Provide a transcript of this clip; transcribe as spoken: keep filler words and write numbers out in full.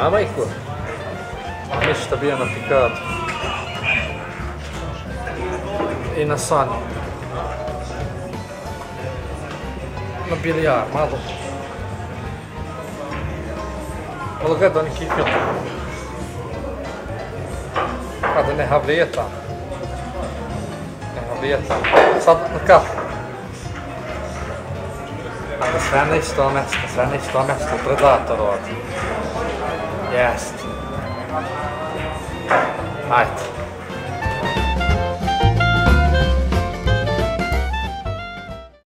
Na majku? Ništa, bio na Pikadu. I na Sani. Na bilijar, malo. Malo gledao neki film. Kada ne havlijeta. Ne havlijeta. Sad na kafu. Ali sve na isto mjesto, sve na isto mjesto, predator ovdje. Jest. Ajde.